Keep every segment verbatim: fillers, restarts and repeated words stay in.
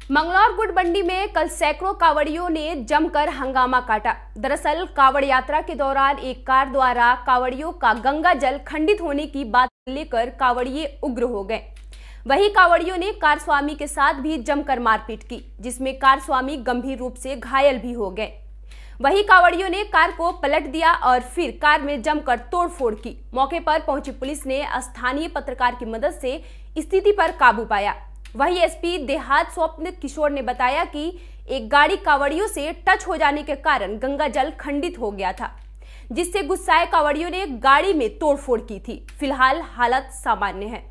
मंगलौर गुटबंडी में कल सैकड़ों कांवड़ियों ने जमकर हंगामा काटा। दरअसल कांवड़ यात्रा के दौरान एक कार द्वारा कांवड़ियों का गंगा जल खंडित होने की बात लेकर कांवड़िये उग्र हो गए। वहीं कांवड़ियों ने कार स्वामी के साथ भी जमकर मारपीट की, जिसमें कार स्वामी गंभीर रूप से घायल भी हो गए। वहीं कांवड़ियों ने कार को पलट दिया और फिर कार में जमकर तोड़फोड़ की। मौके पर पहुंची पुलिस ने स्थानीय पत्रकार की मदद से स्थिति पर काबू पाया। वहीं एसपी देहात स्वप्न किशोर ने बताया कि एक गाड़ी कांवड़ियों से टच हो जाने के कारण गंगा जल खंडित हो गया था, जिससे गुस्साए कांवड़ियों ने गाड़ी में तोड़फोड़ की थी। फिलहाल हालत सामान्य है।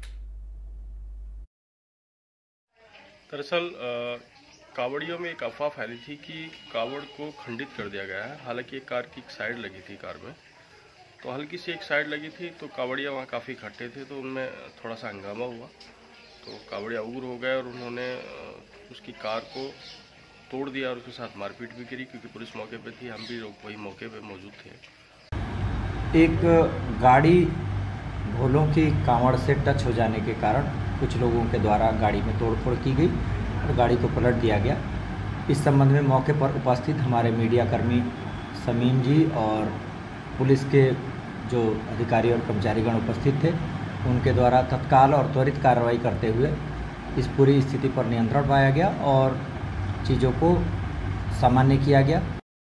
दरअसल कांवड़ियों में एक अफवाह फैली थी कि कांवड़ को खंडित कर दिया गया है। हालांकि एक कार की एक साइड लगी थी, कार में तो हल्की सी एक साइड लगी थी, तो कांवड़िया वहाँ काफ़ी इकट्ठे थे, तो उनमें थोड़ा सा हंगामा हुआ, तो कांवड़िया उग्र हो गए और उन्होंने उसकी कार को तोड़ दिया और उसके साथ मारपीट भी करी। क्योंकि पुलिस मौके पे थी, हम भी वही मौके पे मौजूद थे। एक गाड़ी भोलों की कांवड़ से टच हो जाने के कारण कुछ लोगों के द्वारा गाड़ी में तोड़फोड़ की गई और गाड़ी को पलट दिया गया। इस संबंध में मौके पर उपस्थित हमारे मीडिया कर्मी समीम जी और पुलिस के जो अधिकारी और कर्मचारीगण उपस्थित थे, उनके द्वारा तत्काल और त्वरित कार्रवाई करते हुए इस पूरी स्थिति पर नियंत्रण पाया गया और चीज़ों को सामान्य किया गया।